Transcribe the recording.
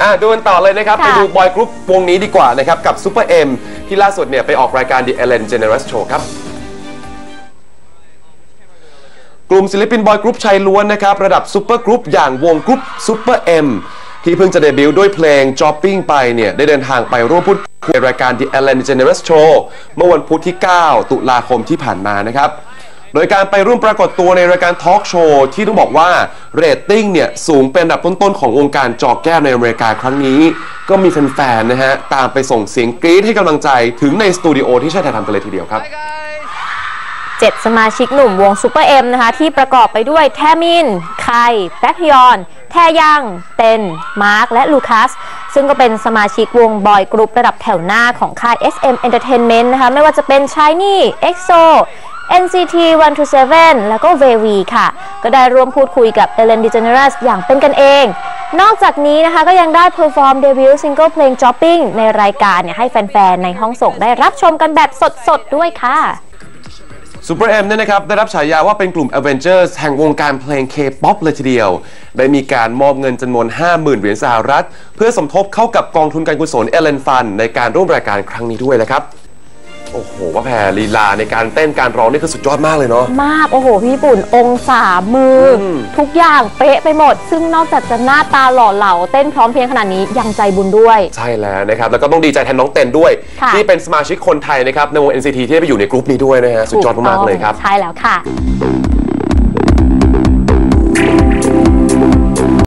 ดูกันต่อเลยนะครับไปดูบอยกรุ๊ปวงนี้ดีกว่านะครับกับซูเปอร์เอ็มที่ล่าสุดเนี่ยไปออกรายการ The Ellen DeGeneres Show ครับกลุ่มศิลปินบอยกรุ๊ปชายล้วนนะครับระดับซูเปอร์กรุ๊ปอย่างวงกรุ๊ปซูเปอร์เอ็มที่เพิ่งจะเดบิวต์ด้วยเพลง Jopping ไปเนี่ยได้เดินทางไปร่วมพูดคุยในรายการ The Ellen DeGeneres Show เมื่อวันพุธที่ 9 ตุลาคมที่ผ่านมานะครับโดยการไปร่วมปรากฏตัวในรายการทอล์กโชว์ที่ต้องบอกว่าเรตติ้งเนี่ยสูงเป็นอันดับต้นๆของวงการจอแก้วในอเมริกาครั้งนี้ก็มีแฟนๆนะฮะตามไปส่งเสียงกรี๊ดให้กำลังใจถึงในสตูดิโอที่ใช้ถ่ายทำกันเลยทีเดียวครับ 7 สมาชิกหนุ่มวงซูเปอร์เอ็มนะคะที่ประกอบไปด้วยแทมินไคแบ็คฮยอนแทยังเต็นมาร์คและลูคัสซึ่งก็เป็นสมาชิกวงบอยกรุ๊ประดับแถวหน้าของค่าย SM Entertainment นะคะไม่ว่าจะเป็น Shiny EXO NCT 127 แล้วก็ VV ค่ะก็ได้ร่วมพูดคุยกับ Ellen DeGeneres อย่างเป็นกันเองนอกจากนี้นะคะก็ยังได้เพอร์ฟอร์มเดบิวต์ซิงเกิลเพลง Jopping ในรายการเนี่ยให้แฟนๆในห้องส่งได้รับชมกันแบบสดๆด้วยค่ะซูเปอร์เอ็มเนี่ยนะครับได้รับฉายาว่าเป็นกลุ่ม Avengers แห่งวงการเพลง K-POP เลยทีเดียวได้มีการมอบเงินจำนวน 50,000 เหรียญสหรัฐเพื่อสมทบเข้ากับกองทุนการกุศล Ellen Fund ในการร่วมรายการครั้งนี้ด้วยนะครับโอ้โหว่าแพรลีลาในการเต้นการร้องนี่คือสุดยอดมากเลยเนาะมากโอ้โหพี่ญี่ปุ่นองศามือทุกอย่างเป๊ะไปหมดซึ่งนอกจากจะหน้าตาหล่อเหลาเต้นพร้อมเพรียงขนาดนี้ยังใจบุญด้วยใช่แล้วนะครับแล้วก็ต้องดีใจแทนน้องเต้นด้วยที่เป็นสมาชิกคนไทยนะครับในวง NCT ที่ได้ไปอยู่ในกรุ๊ปนี้ด้วยนะฮะสุดยอดมากๆเลยครับใช่แล้วค่ะ